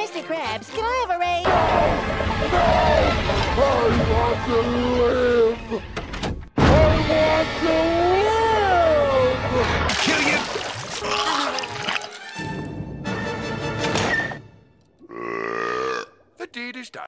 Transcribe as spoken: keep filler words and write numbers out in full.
Mister Krabs, can I have a raise? No! I want to live! I want to live! Kill you! The deed is done.